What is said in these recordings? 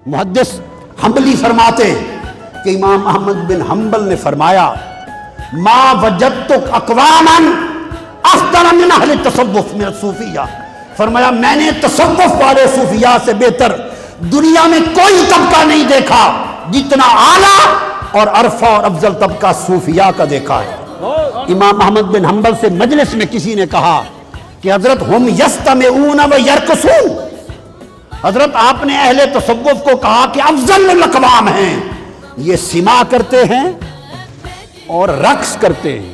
मुहद्दिस humbly फरमाते कि इमाम अहमद बिन हम्बल ने फरमाया, मा वजदतु अक़वामन अफ़दल मिन अहले तसव्वुफ़ मिन सूफिया। फरमाया मैंने तसव्वुफ़ वाले सूफिया से बेहतर दुनिया में कोई तबका नहीं देखा जितना आला और अरफा और अफजल तबका सूफिया का देखा है। इमाम अहमद बिन हम्बल से मजलिस में किसी ने कहा कि हजरत हम यस्तमिऊन व यरकुसून, हजरत आपने अहले तसव्वुफ़ को कहा कि अफजल अक़वाम हैं, ये सिमा करते हैं और रक्स करते हैं।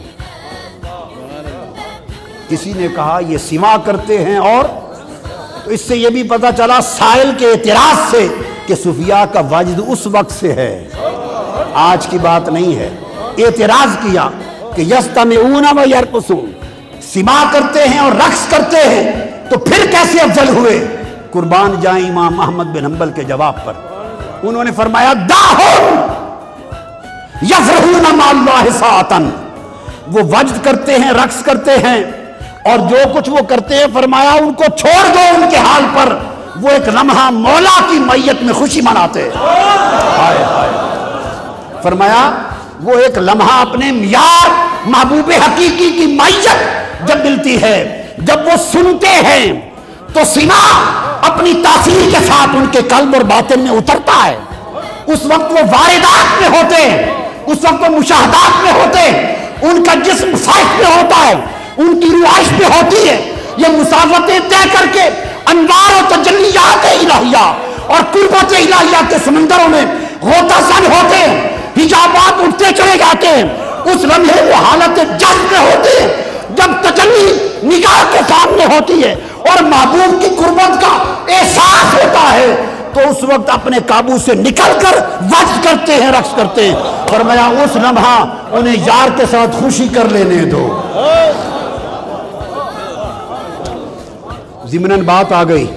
किसी ने कहा ये सिमा करते हैं और, तो इससे ये भी पता चला साइल के एतराज से कि सूफिया का वजद उस वक्त से है, आज की बात नहीं है। एतराज किया कि यस्तमिऊन व यरकुसून, सिमा करते हैं और रक्स करते हैं, तो फिर कैसे अफजल हुए? कुर्बान जाए इमाम अहमद बिन हम्बल के जवाब पर। उन्होंने फरमाया दाहुम यफ़रहून मअल्लाहि साअतन, वो वजद करते हैं, रक्स करते हैं और जो कुछ वो करते हैं, फरमाया उनको छोड़ दो उनके हाल पर, वो एक लम्हा मौला की मैयत में खुशी मनाते हैं। हाय हाय, फरमाया वो एक लम्हा अपने यार महबूब हकीकी की मैयत जब मिलती है, जब वो सुनते हैं तो सिमा अपनी तासीर के साथ उनके कल्ब और बातिन में उतरता है। उस वक्त वो वारिदात में होते हैं, उस वक्त वो मुशाहदात में होते हैं, उनका जिस्म फाइट में होता है, उनकी रुआइश में होती है। ये मुसाफतें तय करके अनवार और तजल्लियात इलाहिया और कुर्बत इलाहिया के समंदरों में होता सन होते हैं, हिजाबात उठते चले जाते हैं। उस लम्हे वो हालत जज्ब में होते हैं जब तजल्ली निगाह के सामने होती है और महबूब की कुर्बत का एहसास होता है, तो उस वक्त अपने काबू से निकलकर वज्द करते हैं, रक्स करते हैं। फरमाया उस लम्हा उन्हें यार के साथ खुशी कर लेने दो। ज़िमनन बात आ गई,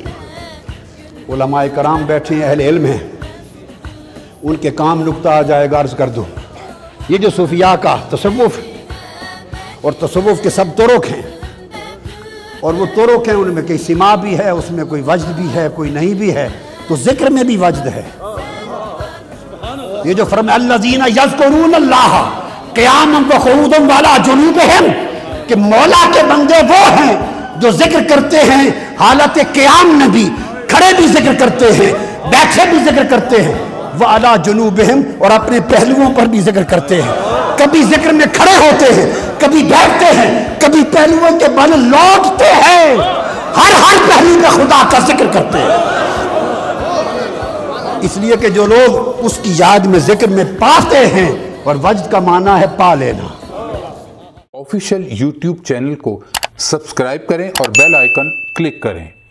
उलमाए कराम बैठे हैं, अहले इल्म हैं, उनके काम नुक्ता आ जाएगा, अर्ज कर दो। ये जो सूफिया का तसव्वुफ़ और तसव्वुफ़ के सब तुरुक हैं, और वो तुरुक हैं उनमें कई सिमा भी है, उसमें कोई वज्द भी है, कोई नहीं भी है, तो जिक्र में भी वज्द है। ये जो फरमाया अल्लज़ीना यज़्कुरून अल्लाह क़ियामन व क़ुऊदन व अला जुनूबिहिम, कि मौला के बंदे वो हैं जो जिक्र करते हैं हालत क़ियाम में भी, खड़े भी जिक्र करते हैं, बैठे भी जिक्र करते हैं, व अला जुनूबिहिम, और अपने पहलुओं पर भी जिक्र करते हैं। कभी जिक्र में खड़े होते हैं, कभी बैठते हैं, कभी पहलुओं के बल लौटते हैं, हर पहलू में खुदा का जिक्र करते हैं। इसलिए कि जो लोग उसकी याद में जिक्र में पाते हैं, और वज्द का माना है पा लेना। ऑफिशियल YouTube चैनल को सब्सक्राइब करें और बेल आइकन क्लिक करें।